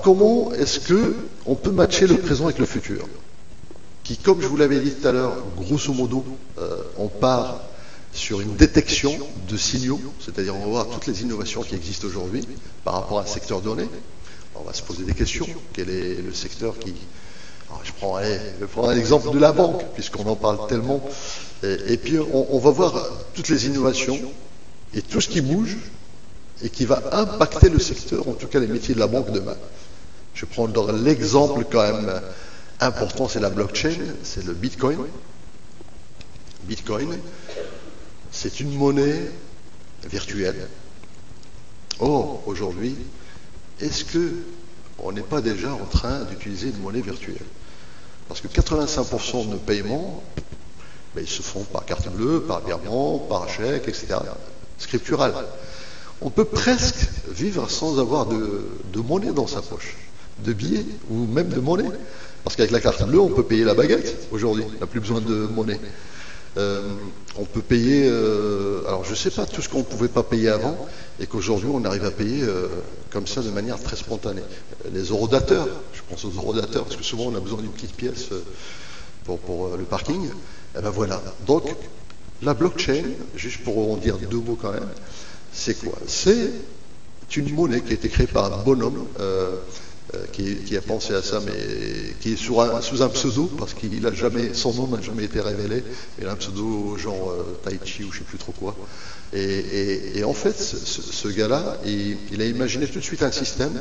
comment est-ce qu'on peut matcher le présent avec le futur? Qui, comme je vous l'avais dit tout à l'heure, grosso modo, on part sur une détection de signaux, c'est-à-dire on va voir toutes les innovations qui existent aujourd'hui par rapport à un secteur donné. On va se poser des questions. Quel est le secteur qui... Alors, je prends un exemple de la banque, puisqu'on en parle tellement. Et puis on va voir toutes les innovations et tout ce qui bouge et qui va impacter le secteur, en tout cas les métiers de la banque demain. Je prends l'exemple quand même important, c'est la blockchain, c'est le Bitcoin. Bitcoin, c'est une monnaie virtuelle. Or, aujourd'hui, est-ce qu'on n'est pas déjà en train d'utiliser une monnaie virtuelle? Parce que 85% de nos paiements, ben, ils se font par carte bleue, par virement, par chèque, etc. Scriptural. On peut presque vivre sans avoir de monnaie dans sa poche, de billets ou même de monnaie. Parce qu'avec la carte bleue, on peut payer la baguette aujourd'hui. On n'a plus besoin de monnaie. On peut payer, alors je ne sais pas tout ce qu'on ne pouvait pas payer avant et qu'aujourd'hui on arrive à payer comme ça de manière très spontanée. Les eurodateurs, je pense aux eurodateurs parce que souvent on a besoin d'une petite pièce pour le parking. Et ben voilà. Donc la blockchain, juste pour en dire deux mots quand même, c'est quoi? C'est une monnaie qui a été créée par un bonhomme qui a pensé à ça, mais qui est sous un pseudo, parce qu'il a jamais, son nom n'a jamais été révélé. Il a un pseudo genre Tai Chi ou je ne sais plus trop quoi. Et en fait, ce gars-là, il a imaginé tout de suite un système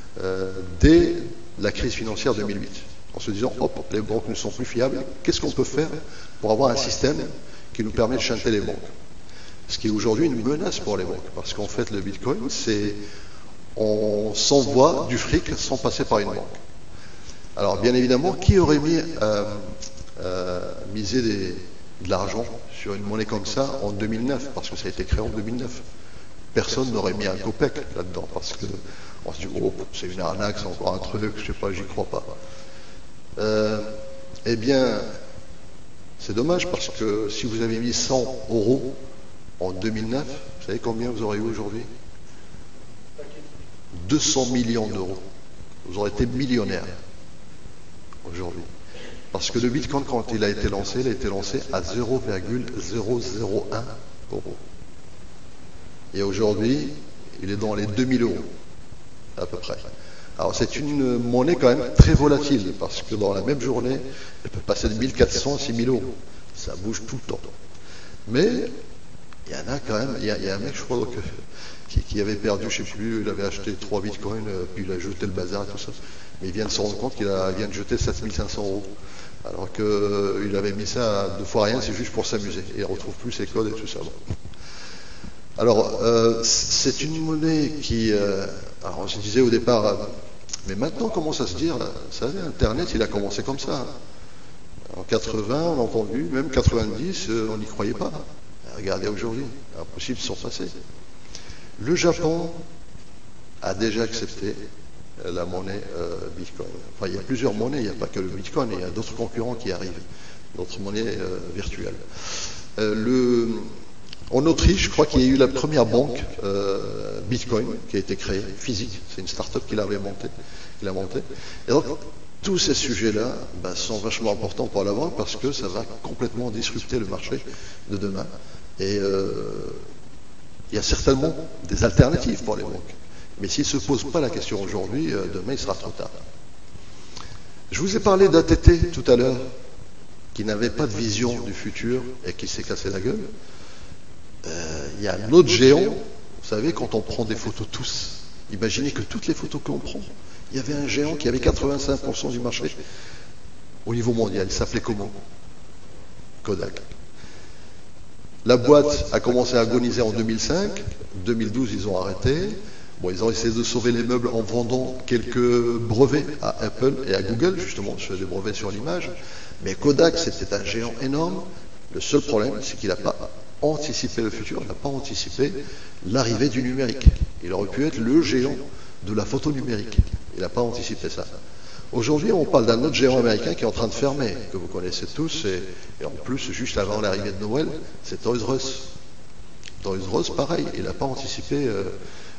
dès la crise financière 2008, en se disant, hop, les banques ne sont plus fiables, qu'est-ce qu'on peut faire pour avoir un système qui nous permet de chanter les banques? Ce qui est aujourd'hui une menace pour les banques, parce qu'en fait, le Bitcoin, c'est... on s'envoie du fric sans passer par une banque. Alors bien évidemment, qui aurait misé de l'argent sur une monnaie comme ça en 2009? Parce que ça a été créé en 2009. Personne n'aurait mis un copec là-dedans, parce que on se dit, oh, c'est une arnaque, c'est encore un truc, je sais pas, j'y crois pas. Eh bien, c'est dommage, parce que si vous avez mis 100 € en 2009, vous savez combien vous aurez eu aujourd'hui? 200 millions d'euros. Vous aurez été millionnaire aujourd'hui. Parce que le Bitcoin, quand il a été lancé à 0,001 €. Et aujourd'hui, il est dans les 2000 € à peu près. Alors c'est une monnaie quand même très volatile, parce que dans la même journée, elle peut passer de 1400 à 6000 €. Ça bouge tout le temps. Mais il y en a quand même, il y a un mec, je crois, qui avait perdu, je ne sais plus, il avait acheté 3 bitcoins, puis il a jeté le bazar et tout ça. Mais il vient de se rendre compte qu'il vient de jeter 7500 €. Alors qu'il avait mis ça à 2 fois rien, c'est juste pour s'amuser. Et il ne retrouve plus ses codes et tout ça. Bon. Alors, c'est une monnaie qui... alors, on se disait au départ, mais maintenant, on commence à se dire, vous savez, Internet, il a commencé comme ça. En 80, on a entendu, même 90, on n'y croyait pas. Regardez aujourd'hui, impossible de s'en passer. Le Japon a déjà accepté la monnaie Bitcoin. Enfin, il y a plusieurs monnaies, il n'y a pas que le Bitcoin, il y a d'autres concurrents qui arrivent, d'autres monnaies virtuelles. En Autriche, je crois qu'il y a eu la première banque Bitcoin qui a été créée, physique. C'est une start-up qui l'a montée. Et donc, tous ces sujets-là sont vachement importants pour la banque parce que ça va complètement disrupter le marché de demain. Et il y a certainement des alternatives pour les banques. Mais s'ils ne se posent pas la question aujourd'hui, demain il sera trop tard. Je vous ai parlé d'ATT tout à l'heure, qui n'avait pas de vision du futur et qui s'est cassé la gueule. Il y a un autre géant, vous savez, quand on prend des photos tous, imaginez que toutes les photos qu'on prend, il y avait un géant qui avait 85% du marché au niveau mondial. Il s'appelait comment? Kodak. La boîte a commencé à agoniser en 2005. 2012, ils ont arrêté. Bon, ils ont essayé de sauver les meubles en vendant quelques brevets à Apple et à Google, justement, sur des brevets sur l'image. Mais Kodak, c'était un géant énorme. Le seul problème, c'est qu'il n'a pas anticipé le futur, il n'a pas anticipé l'arrivée du numérique. Il aurait pu être le géant de la photo numérique. Il n'a pas anticipé ça. Aujourd'hui, on parle d'un autre géant américain qui est en train de fermer, que vous connaissez tous, et en plus, juste avant l'arrivée de Noël, c'est Toys R Us. Toys R Us, pareil, il n'a pas anticipé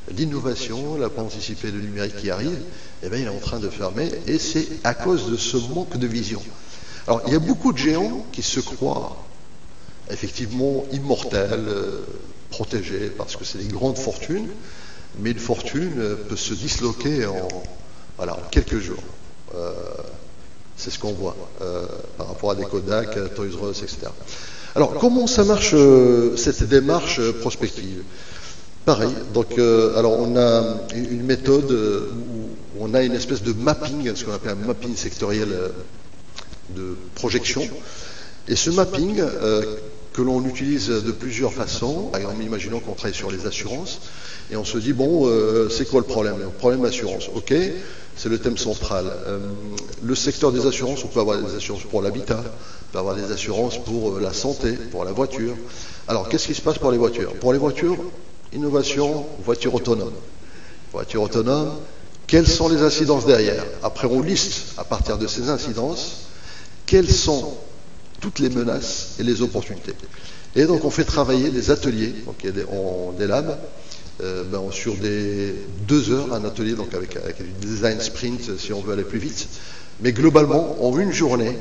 l'innovation, la pas anticiper le numérique qui arrive, eh bien, il est en train de fermer, et c'est à cause de ce manque de vision. Alors, il y a beaucoup de géants qui se croient effectivement immortels, protégés, parce que c'est des grandes fortunes, mais une fortune peut se disloquer en quelques jours. C'est ce qu'on voit par rapport à des Kodak, Toys R Us, etc. Alors, comment ça marche cette démarche prospective? Pareil, donc alors on a une méthode où on a une espèce de mapping, ce qu'on appelle un mapping sectoriel de projection. Et ce mapping, que l'on utilise de plusieurs façons, par exemple, imaginons qu'on travaille sur les assurances, et on se dit, bon, c'est quoi le problème? Le problème assurance, ok, c'est le thème central. Le secteur des assurances, on peut avoir des assurances pour l'habitat, on peut avoir des assurances pour la santé, pour la voiture. Alors, qu'est-ce qui se passe pour les voitures? Pour les voitures, innovation, voiture autonome. Voiture autonome, quelles sont les incidences derrière? Après, on liste, à partir de ces incidences, quelles sont toutes les menaces et les opportunités. Et donc, on fait travailler des ateliers, donc il y a des labs, sur des 2 heures, un atelier, donc avec du design sprint, si on veut aller plus vite. Mais globalement, en une journée,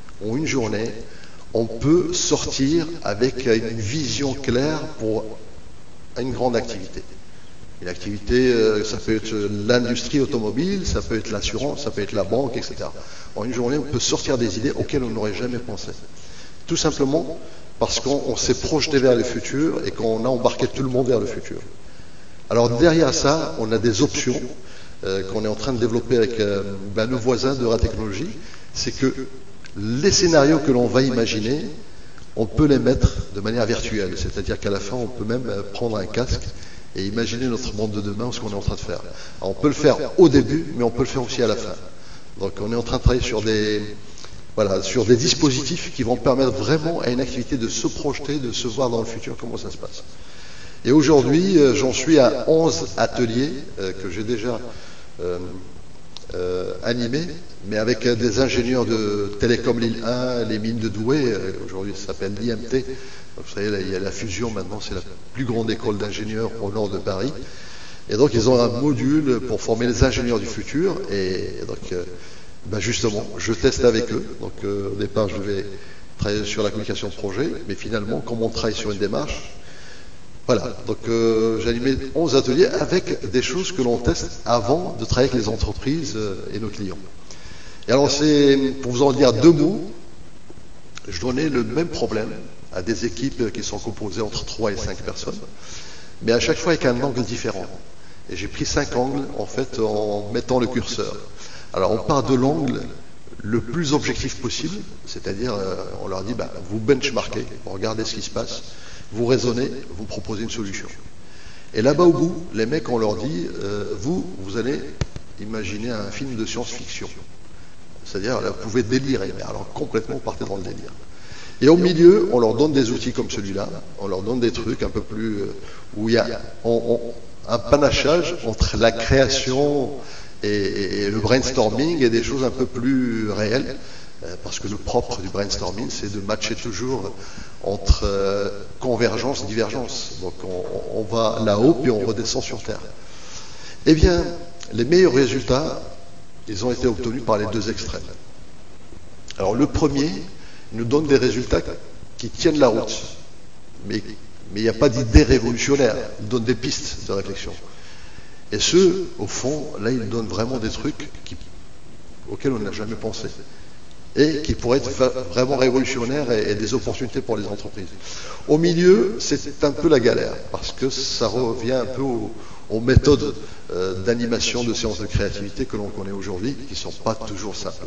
on peut sortir avec une vision claire pour une grande activité. Une activité, ça peut être l'industrie automobile, ça peut être l'assurance, ça peut être la banque, etc. En une journée, on peut sortir des idées auxquelles on n'aurait jamais pensé. Tout simplement parce qu'on s'est projeté vers le futur et qu'on a embarqué tout le monde vers le futur. Alors derrière ça, on a des options qu'on est en train de développer avec nos voisins de Ratechnologie. C'est que les scénarios que l'on va imaginer, on peut les mettre de manière virtuelle. C'est-à-dire qu'à la fin, on peut même prendre un casque et imaginer notre monde de demain, ce qu'on est en train de faire. Alors, on peut le faire au début, mais on peut le faire aussi à la fin. Donc on est en train de travailler sur des dispositifs qui vont permettre vraiment à une activité de se projeter, de se voir dans le futur comment ça se passe. Et aujourd'hui, j'en suis à 11 ateliers que j'ai déjà animés, mais avec des ingénieurs de Télécom Lille 1, les mines de Douai, aujourd'hui ça s'appelle l'IMT. Vous savez, là, il y a la fusion maintenant, c'est la plus grande école d'ingénieurs au nord de Paris. Et donc ils ont un module pour former les ingénieurs du futur. Et donc justement, je teste avec eux. Donc au départ, je vais travailler sur la communication de projet, mais finalement, comme on travaille sur une démarche, voilà. Donc j'ai animé 11 ateliers avec des choses que l'on teste avant de travailler avec les entreprises et nos clients. Et alors pour vous en dire 2 mots, je donnais le même problème à des équipes qui sont composées entre 3 et 5 personnes, mais à chaque fois avec un angle différent. Et j'ai pris 5 angles, en fait, en mettant le curseur. Alors, on part de l'angle le plus objectif possible, c'est-à-dire, on leur dit, vous benchmarkez, vous regardez ce qui se passe, vous raisonnez, vous proposez une solution. Et là-bas au bout, les mecs, on leur dit, vous allez imaginer un film de science-fiction. C'est-à-dire, là, vous pouvez délirer, mais alors complètement, vous partez dans le délire. Et au milieu, on leur donne des outils comme celui-là, on leur donne des trucs un peu plus, où il y a un panachage entre la création et le brainstorming et des choses un peu plus réelles, parce que le propre du brainstorming, c'est de matcher toujours entre convergence et divergence. Donc on va là-haut, puis on redescend sur Terre. Eh bien, les meilleurs résultats, ils ont été obtenus par les 2 extrêmes. Alors le premier nous donne des résultats qui tiennent la route, mais il n'y a pas d'idée révolutionnaire, il donne des pistes de réflexion. Et ceux, au fond, là, ils donnent vraiment des trucs auxquels on n'a jamais pensé, et qui pourraient être vraiment révolutionnaires et des opportunités pour les entreprises. Au milieu, c'est un peu la galère, parce que ça revient un peu aux méthodes d'animation de séances de créativité que l'on connaît aujourd'hui, qui ne sont pas toujours simples.